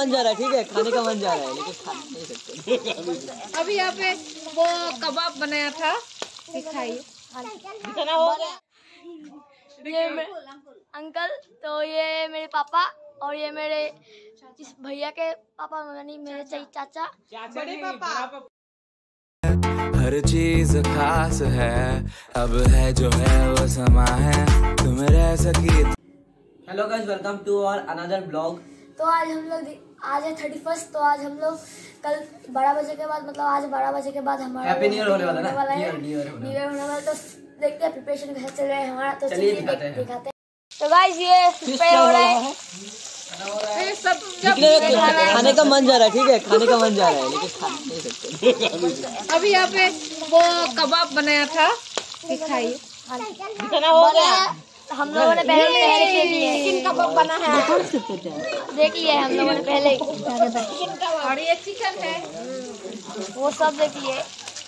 मन जा रहा है, ठीक है, खाने का मन जा रहा है, लेकिन खा नहीं सकते। अभी यहाँ पे वो कबाब बनाया था, दिखाइए कितना हो गया। ये अंकल, तो ये मेरे पापा और ये मेरे इस भैया के पापा, यानी मेरे चाचा, बड़े पापा। हर चीज खास है, अब है जो है वो समा है, तुम रह सकी। Hello guys, welcome to our another blog. तो आज हम लोग, आज है 31, तो आज हम लोग कल 12 बजे के बाद, मतलब आज 12 बजे के बाद हमारा हैप्पी न्यू ईयर होने वाला है, न्यू ईयर होने वाला। तो देखते हैं प्रिपरेशन कैसे चल रहा है हमारा, तो चलिए दिखाते हैं। तो गाइस ये प्रिपेयर हो रहा है, सब खाने का मन जा रहा है, ठीक है, खाने का मन जा रहा है, लेकिन खा नहीं सकते। अभी यहाँ पे वो कबाब बनाया था, दिखाइए कितना हो गया। हम लोगों ने पहले देख लिए, चिकन कबाब बना है, देख लिए हम लोगों ने पहले, और ये चिकन है, वो सब देख लिए।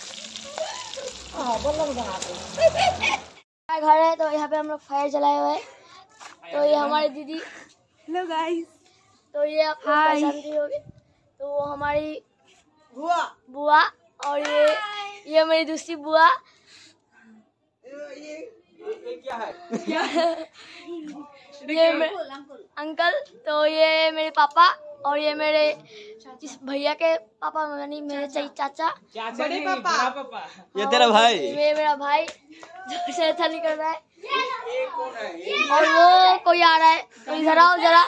घर है, तो यहाँ पे हम लोग फायर जलाए हुए हैं। तो ये हमारी दीदी, हेलो गाइस, तो ये आप लोग पहचानती होगी, तो वो हमारी बुआ, और ये मेरी दूसरी बुआ। ये क्या है? ये अंकल, तो ये मेरे पापा और ये मेरे इस भैया के पापा, यानी मेरे चाचा, बड़े पापा। ये तेरा भाई, ये मेरा भाई जो शैतान निकल रहा है, और वो कोई आ रहा है, तो इधर आओ जरा,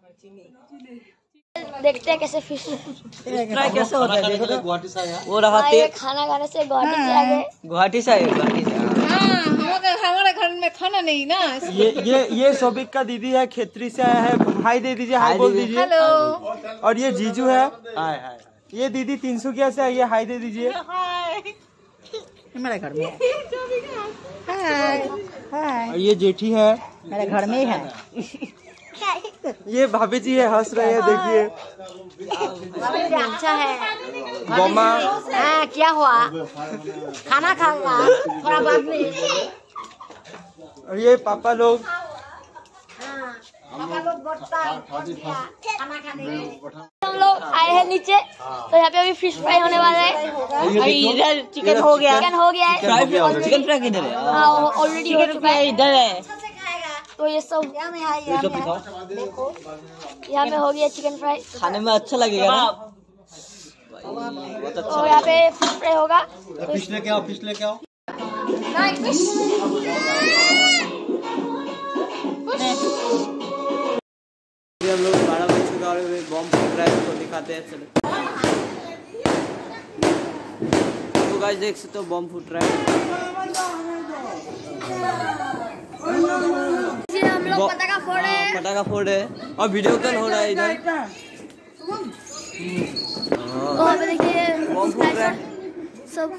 देखते हैं कैसे फिश फ्राई कैसे होता है, देखो तो। गुवाहाटी से आया, वो रहा ये खाना खाने से गुवाहाटी से आ गए। गुवाहाटी से आए, गुवाहाटी से। हमारे घर में खाना नहीं ना। ये सोबिक का दीदी है, खेतरी से आया है। हाय दे दीजिए, हाय बोल दीजिए। हेलो। और ये जीजू है, हाय हाय। ये दीदी 300 से आई है, हाय दे दीजिए। मेरे घर में हाय। और ये जेठी है, मेरे घर में ही है। ये भाभी जी है, हंस रहे हैं, देखिए। अच्छा है। गोमा, हाँ, क्या हुआ? खाना खाऊंगा थोड़ा बाद में। और ये पापा लोग, पापा लोग बढ़ता है खाना खाने। हम लोग आए हैं नीचे, तो यहाँ पे अभी फिश फ्राई होने वाला है। इधर चिकन हो गया, चिकन हो गया है, चिकन फ्राई किधर है? हाँ ऑलरेडी हो चुका है। इधर है। तो ये सब यहाँ पे हो गया चिकन फ्राई, खाने में अच्छा लगेगा ना, बहुत अच्छा। और यहाँ पे फिश फ्राई होगा। फिश लेके आओ, फिश लेके आओ। हम लोग 12 बज चुका और बॉम्ब फूट रहा है, तो दिखाते हैं, चलो। तो गाइस देख सकते हो, बॉम्ब फूट रहा है। हम लोग पटाखा फोड़ रहे हैं, पटाखा फोड़ है और वीडियो कॉल हो रहा है इधर। वहाँ पे देखिए बॉम्ब फूट रहा है सब।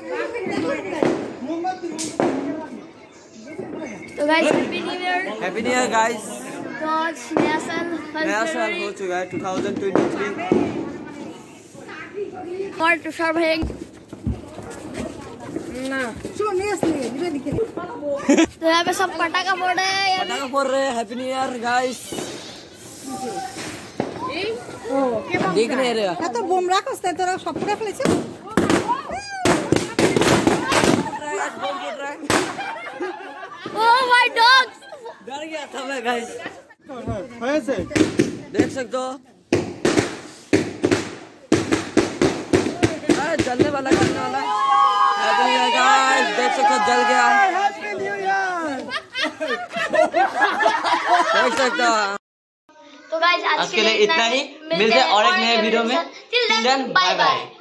तो guys happy new year. Happy new year guys. तो आज नया साल हो चुका है 2023। और तुषार भाई तो यहाँ पे सब पटाखा फोड़ रहे हैं, पटाखा फोड़ रहे हैं। Happy new year guys. देख नहीं रहे तो बुमरा कसते तोरा सब रख ले छे। ओह माय डॉग, डर गया था मैं गाइस। ऐसे देख सकते हो, जलने वाला हैप्पी न्यू ईयर गाइस। देख सकते हो, जल गया। Happy new year. देख सकते हो। तो गाइस आज के लिए इतना ही, मिलते हैं और एक नए वीडियो में। Till then bye bye.